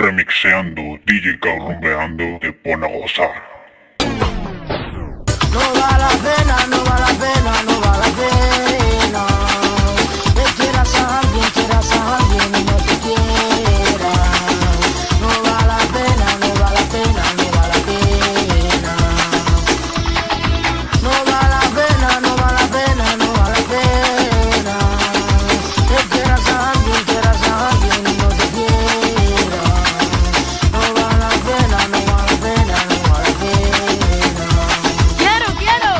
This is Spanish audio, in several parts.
remixeando, DJ Rumbeando, te pone a gozar. No vale la pena, no vale la pena, no vale la pena. Que quieras a alguien y no te quiera. No vale la pena, no vale la pena, no vale la pena. No vale la pena, no vale la pena, no vale la pena. Que quieras a alguien y no te quiera. No vale la pena, no vale la pena, no vale la pena. ¡Quiero!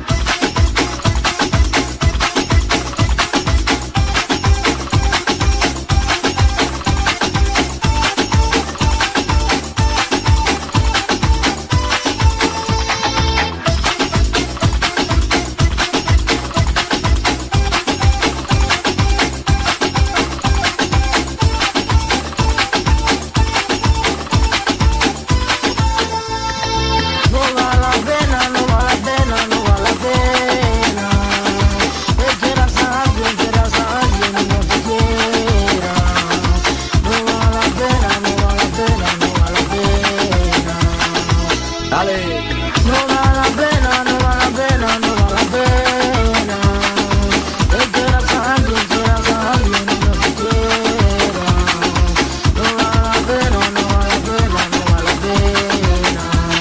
No vale la pena, no vale la pena, no vale la pena. Que quieras a alguien y no te quiera. No vale la pena, no vale la pena, no vale la pena. Dale. No vale la pena, no vale la pena, no vale la pena. Que quieras a alguien y no te quiera. No vale la pena, no vale la pena, no vale la pena.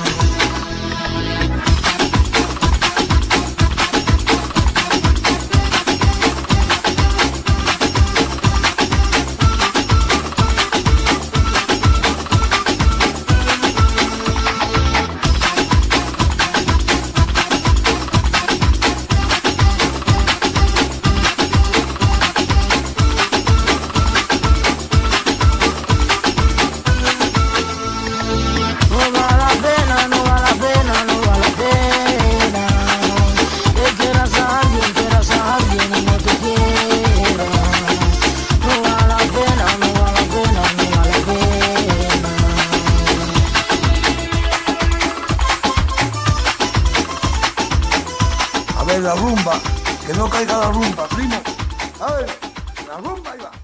No vale la pena, no vale la pena, no vale la pena. Que quieras a alguien y no te quiera. No vale la pena, no vale la pena, no vale la pena. A ver, la rumba. Que no caiga la rumba, primo. A ver, la rumba ahí va.